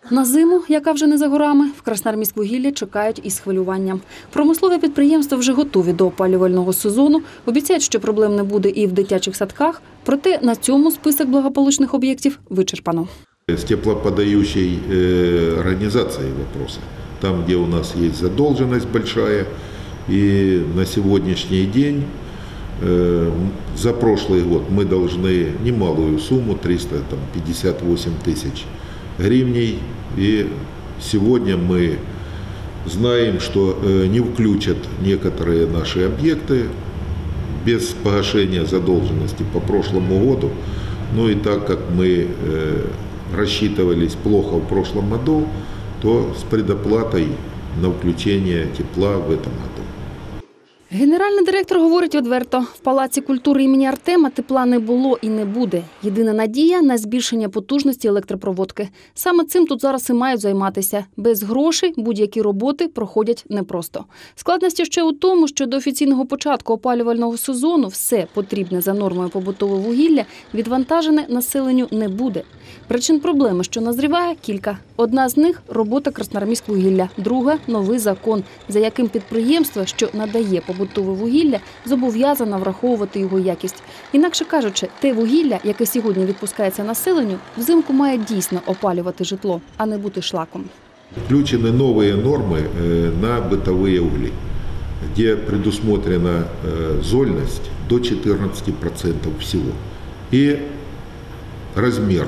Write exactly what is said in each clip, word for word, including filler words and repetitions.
На зиму, яка вже не за горами, в Красноармійськвугіллі чекають із хвилюванням. Промислові підприємства вже готові до опалювального сезону, обіцяють, що проблем не буде і в дитячих садках, проте на цьому список благополучних об'єктів вичерпано. С теплоподающей э, организацией вопросы. Там, где у нас есть задолженность большая, и на сегодняшний день, э, за прошлый год мы должны немалую сумму, триста пятьдесят восемь тысяч гривней, и сегодня мы знаем, что э, не включат некоторые наши объекты без погашения задолженности по прошлому году. Ну и так как мы э, рассчитывались плохо в прошлом году, то с предоплатой на включение тепла в этом году. Генеральний директор говорить відверто, в Палаці культури імені Артема тепла не було і не буде. Єдина надія – на збільшення потужності електропроводки. Саме цим тут зараз і мають займатися. Без грошей будь-які роботи проходять непросто. Складності ще у тому, що до офіційного початку опалювального сезону все потрібне за нормою побутове вугілля відвантажене населенню не буде. Причин проблеми, що назріває, кілька. Одна з них – робота Красноармійськвугілля. Друга – новий закон, за яким підприємство, що надає побутове вугілля, зобов'язано враховувати його якість. Інакше кажучи, те вугілля, яке сьогодні відпускається населенню, взимку має дійсно опалювати житло, а не бути шлаком. Включены новые нормы на бытовые угли, где предусмотрена зольность до четырнадцати процентов всего. И размер,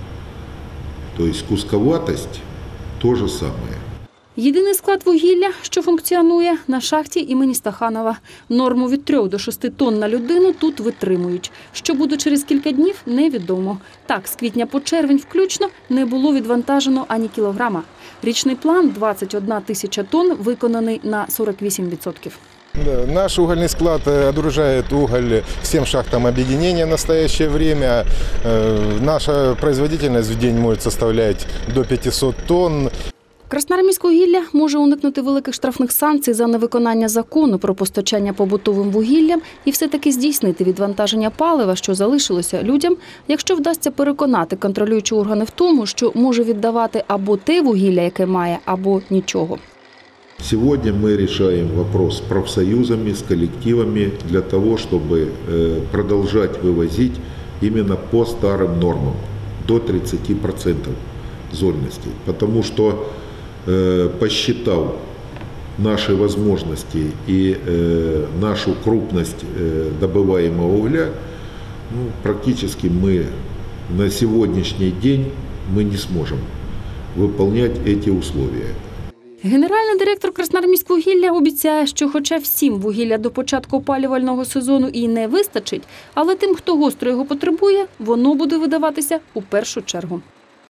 то есть кусковатость, то же самое. Єдиний склад вугілля, що функціонує, на шахті імені Стаханова. Норму від трьох до шести тонн на людину тут витримують. Що буде через кілька днів – невідомо. Так, з квітня по червень включно не було відвантажено ані кілограма. Річний план – двадцять одна тисяча тонн, виконаний на сорок вісім відсотків. Да, наш угольный склад отгружает уголь всем шахтам объединения в настоящее время. Наша производительность в день может составлять до пятисот тонн. Красноармійськвугілля може уникнути великих штрафних санкцій за невиконання закону про постачання побутовим вугіллям і все-таки здійснити відвантаження палива, що залишилося людям, якщо вдасться переконати контролюючі органи в тому, що може віддавати або те вугілля, яке має, або нічого. Сегодня мы решаем вопрос с профсоюзами, с коллективами для того, чтобы продолжать вывозить именно по старым нормам до тридцати процентов зольности. Потому что, посчитав наши возможности и нашу крупность добываемого угля, ну, практически мы на сегодняшний день мы не сможем выполнять эти условия. Генеральний директор Красноармійськвугілля обіцяє, що хоча всім вугілля до початку опалювального сезону і не вистачить, але тим, хто гостро його потребує, воно буде видаватися у першу чергу.